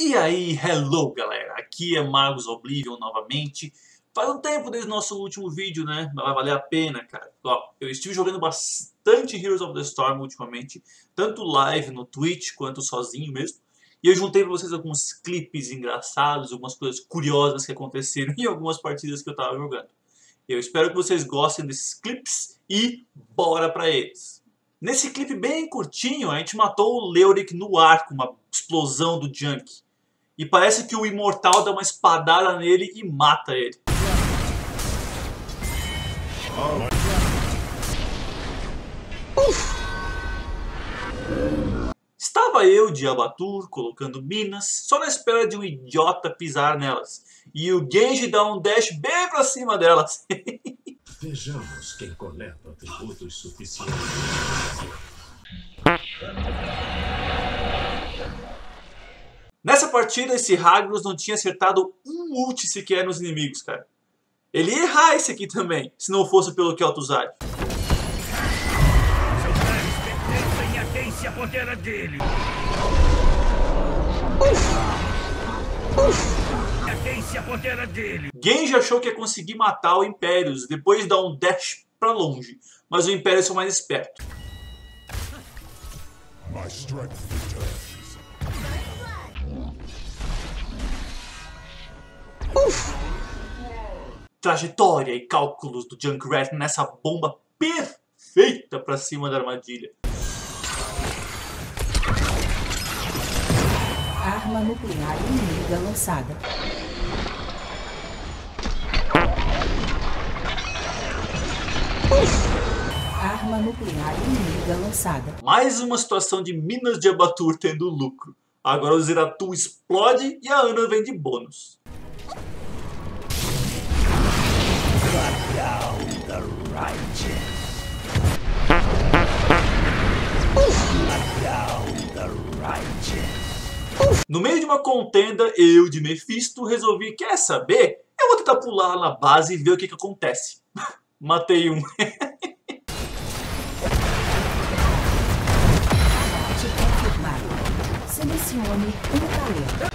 E aí, hello galera, aqui é Magos Oblivion novamente. Faz um tempo desde o nosso último vídeo, né? Mas vai valer a pena, cara. Ó, eu estive jogando bastante Heroes of the Storm ultimamente, tanto live no Twitch quanto sozinho mesmo. E eu juntei pra vocês alguns clipes engraçados, algumas coisas curiosas que aconteceram em algumas partidas que eu tava jogando. Eu espero que vocês gostem desses clipes e bora pra eles. Nesse clipe bem curtinho, a gente matou o Leoric no ar com uma explosão do Junk. E parece que o Imortal dá uma espadada nele e mata ele. Estava eu de Abatur colocando minas, só na espera de um idiota pisar nelas. E o Genji dá um dash bem pra cima delas. Vejamos quem coleta atributos suficientes. Nessa partida, esse Ragnos não tinha acertado um ult sequer nos inimigos, cara. Ele ia errar esse aqui também, se não fosse pelo Kel'Thuzad. Seus planos pertencem a quem se apodera dele. A quem se apodera dele. Genji achou que ia conseguir matar o Impérios, depois de dar um dash pra longe. Mas o Impérios foi mais esperto. My strength returns. Trajetória e cálculos do Junkrat nessa bomba perfeita pra cima da armadilha. Arma nuclear inimiga lançada. Arma nuclear inimiga lançada. Mais uma situação de minas de Abatur tendo lucro. Agora o Zeratul explode e a Ana vem de bônus. No meio de uma contenda, eu de Mephisto resolvi, quer saber? Eu vou tentar pular lá na base e ver o que acontece. Matei um. Confirmado. Selecione um talento.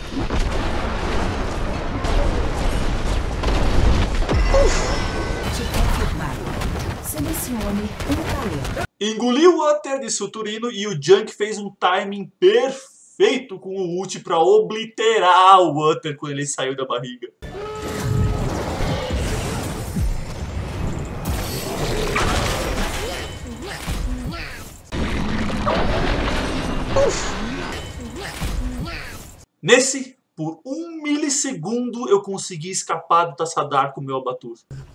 Confirmado. Selecione um talento. Engoliu o Uther de Suturino e o Junk fez um timing perfeito com o ult pra obliterar o Uther quando ele saiu da barriga. Nesse, por um milissegundo, eu consegui escapar do Tassadar com o meu Abatur.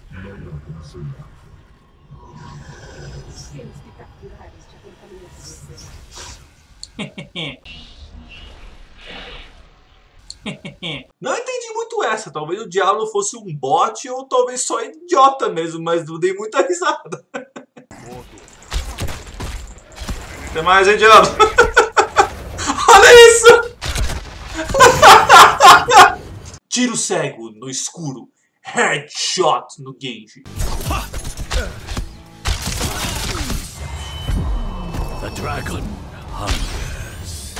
Não entendi muito essa, talvez o Diablo fosse um bot ou talvez só idiota mesmo, mas não dei muita risada. Até mais, hein, Diablo? Olha isso! Tiro cego no escuro, headshot no Genji. The dragon hungers.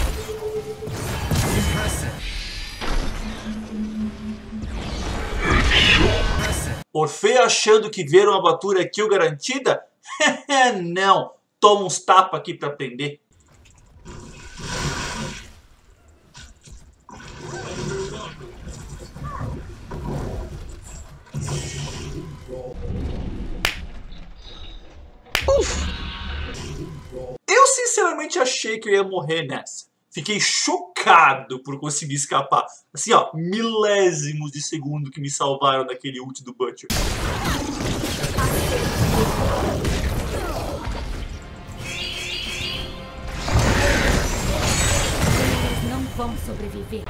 Orfeu achando que ver uma Abatur é kill garantida? Não, toma uns tapas aqui pra aprender. Eu sinceramente achei que eu ia morrer nessa. Fiquei chocado por conseguir escapar. Assim, ó, milésimos de segundo que me salvaram daquele ult do Butcher. Eles não vão sobreviver.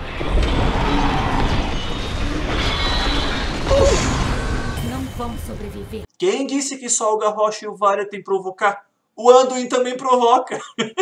Não vão sobreviver. Quem disse que só o Garrosh e o Varya tem provocar? O Anduin também provoca.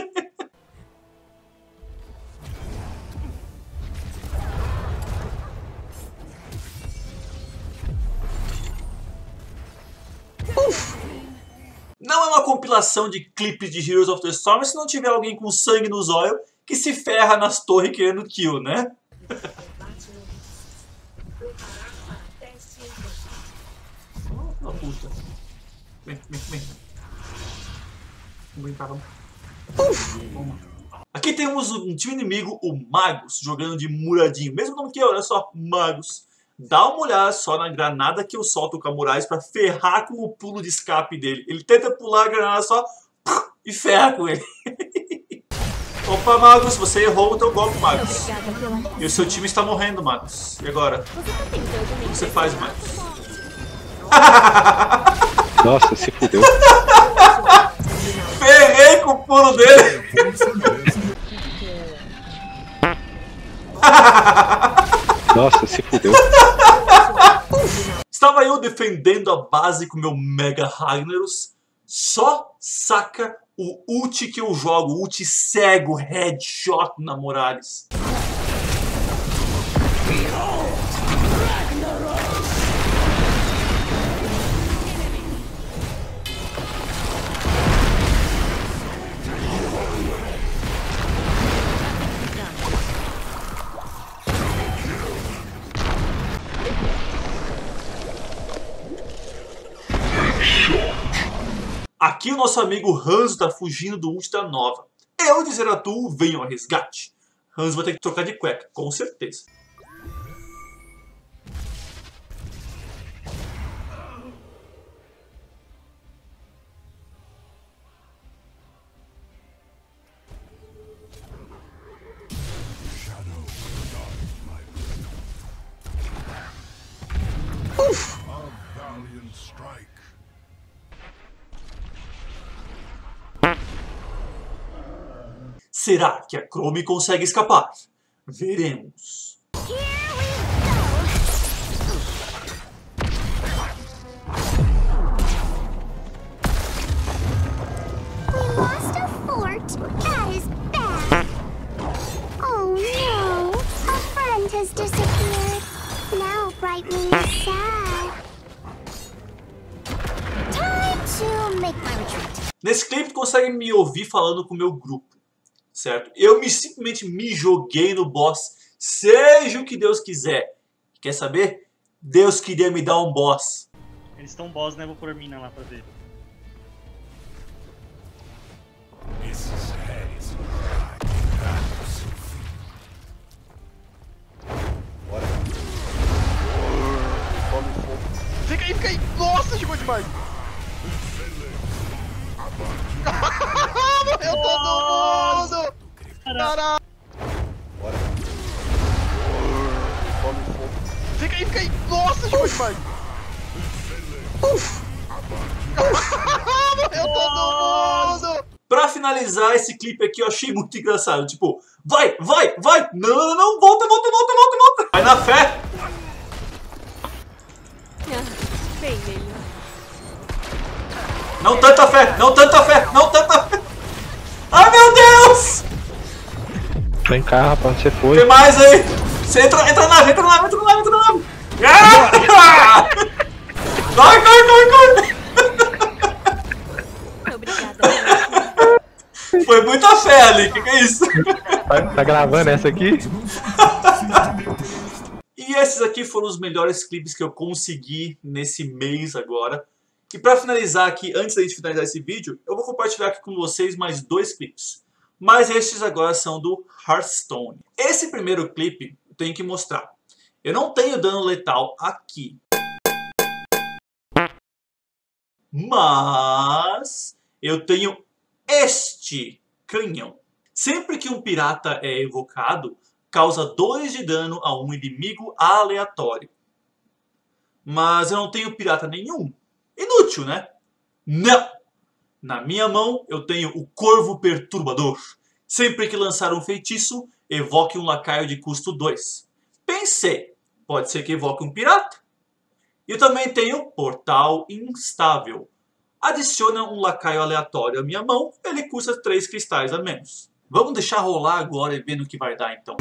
Não é uma compilação de clipes de Heroes of the Storm se não tiver alguém com sangue nos olhos que se ferra nas torres querendo kill, né? Oh, puta. Vem. Vamos brincar, vamos. Aqui temos um time inimigo, o Magus, jogando de muradinho. Mesmo nome que eu, olha só, Magus. Dá uma olhada só na granada que eu solto com a Moraes pra ferrar com o pulo de escape dele. Ele tenta pular a granada só e ferra com ele. Opa, Magus, você errou o teu golpe, Magus. E o seu time está morrendo, Magus. E agora? O que você faz, Magus? Nossa, se fudeu. Ferrei com o pulo dele. Nossa, se fudeu. Estava eu defendendo a base com meu Mega Ragnarus. Só saca o ult que eu jogo, ult cego, headshot na Morales. Aqui o nosso amigo Hanzo tá fugindo do ult da Nova. Eu de Zeratul venho ao resgate. Hanzo vai ter que trocar de cueca, com certeza. Será que a Chrome consegue escapar? Veremos. We lost a fort. That is bad. Oh no, a friend has disappeared. Now Brightwing is sad. Time to make my retreat. Nesse clipe consegue me ouvir falando com o meu grupo, certo? Eu simplesmente me joguei no boss, seja o que Deus quiser. Quer saber? Deus queria me dar um boss. Eles estão boss, né? Vou pôr mina lá pra ver. Esses réis. Bora. Fica aí. Nossa, chegou demais. Morreu todo mundo! Caralho! Bora. Fica aí. Nossa, chegou demais. Morreu todo mundo! Pra finalizar esse clipe aqui eu achei muito engraçado. Tipo, vai! Não, volta! Vai na fé! Bem nele. Não tanta fé! Ai meu Deus! Vem cá, rapaz, onde você foi? Tem mais aí! Você entra na nave! Ah! Corre! Obrigada. Foi muita fé ali, que é isso? Tá gravando essa aqui? E esses aqui foram os melhores clipes que eu consegui nesse mês agora. E pra finalizar aqui, antes da gente finalizar esse vídeo, eu vou compartilhar aqui com vocês mais 2 clipes. Mas estes agora são do Hearthstone. Esse primeiro clipe eu tenho que mostrar. Eu não tenho dano letal aqui. Mas eu tenho este canhão. Sempre que um pirata é evocado, causa 2 de dano a um inimigo aleatório. Mas eu não tenho pirata nenhum. Inútil, né? Não! Na minha mão eu tenho o Corvo Perturbador. Sempre que lançar um feitiço, evoque um lacaio de custo 2. Pensei, pode ser que evoque um pirata? E eu também tenho Portal Instável. Adiciona um lacaio aleatório à minha mão, ele custa 3 cristais a menos. Vamos deixar rolar agora e ver no que vai dar então.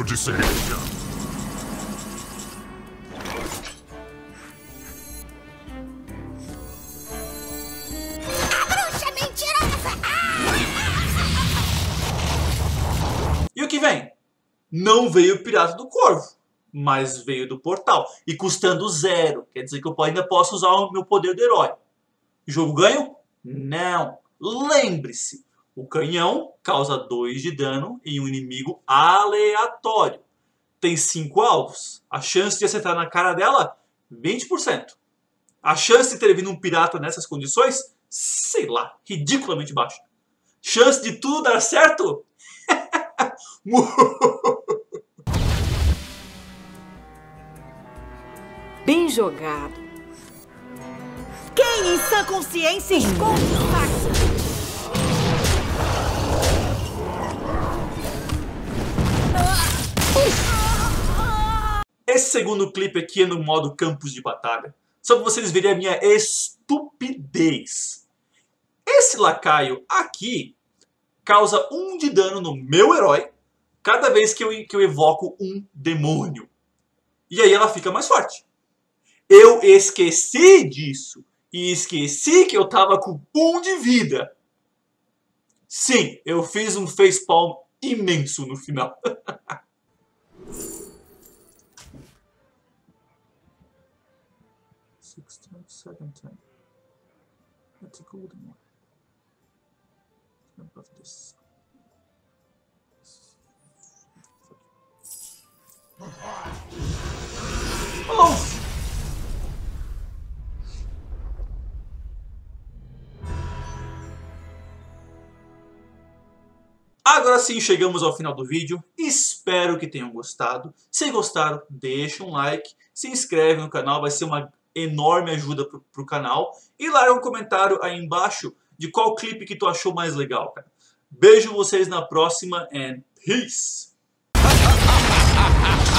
E o que vem? Não veio o Pirata do Corvo. mas veio do portal. E custando 0. Quer dizer que eu ainda posso usar o meu poder do herói. Jogo ganho? Não. Lembre-se, o canhão causa 2 de dano em um inimigo aleatório. Tem 5 alvos. A chance de acertar na cara dela, 20%. A chance de ter vindo um pirata nessas condições, sei lá, ridiculamente baixa. Chance de tudo dar certo? Bem jogado. Quem em sã consciência esconde o saco? Esse segundo clipe aqui é no modo campos de batalha. Só para vocês verem a minha estupidez. Esse lacaio aqui causa 1 de dano no meu herói cada vez que eu evoco um demônio. E aí ela fica mais forte. Eu esqueci disso. E esqueci que eu tava com 1 de vida. Sim, eu fiz um facepalm imenso no final. Let's go then. Above this. Oh! Agora sim chegamos ao final do vídeo. Espero que tenham gostado. Se gostaram, deixa um like, se inscreve no canal, vai ser uma enorme ajuda pro canal. E larga um comentário aí embaixo de qual clipe que tu achou mais legal, cara. Beijo vocês na próxima and peace!